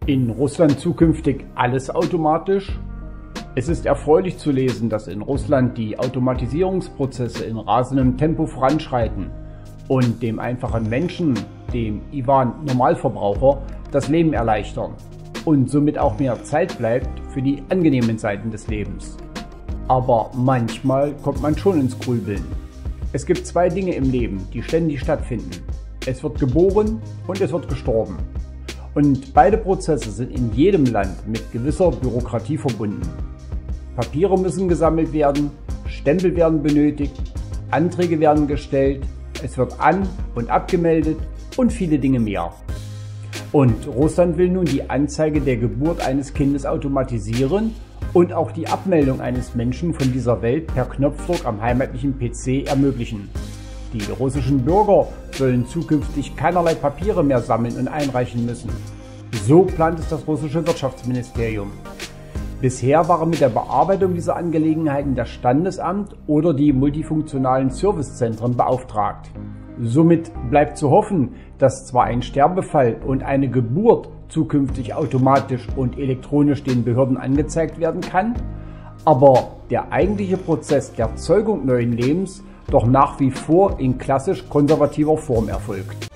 In Russland zukünftig alles automatisch? Es ist erfreulich zu lesen, dass in Russland die Automatisierungsprozesse in rasendem Tempo voranschreiten und dem einfachen Menschen, dem Iwan Normalverbraucher, das Leben erleichtern und somit auch mehr Zeit bleibt für die angenehmen Seiten des Lebens. Aber manchmal kommt man schon ins Grübeln. Es gibt zwei Dinge im Leben, die ständig stattfinden. Es wird geboren und es wird gestorben. Und beide Prozesse sind in jedem Land mit gewisser Bürokratie verbunden. Papiere müssen gesammelt werden, Stempel werden benötigt, Anträge werden gestellt, es wird an- und abgemeldet und viele Dinge mehr. Und Russland will nun die Anzeige der Geburt eines Kindes automatisieren und auch die Abmeldung eines Menschen von dieser Welt per Knopfdruck am heimatlichen PC ermöglichen. Die russischen Bürger sollen zukünftig keinerlei Papiere mehr sammeln und einreichen müssen. So plant es das russische Wirtschaftsministerium. Bisher waren mit der Bearbeitung dieser Angelegenheiten das Standesamt oder die multifunktionalen Servicezentren beauftragt. Somit bleibt zu hoffen, dass zwar ein Sterbefall und eine Geburt zukünftig automatisch und elektronisch den Behörden angezeigt werden kann, aber der eigentliche Prozess der Zeugung neuen Lebens doch nach wie vor in klassisch konservativer Form erfolgt.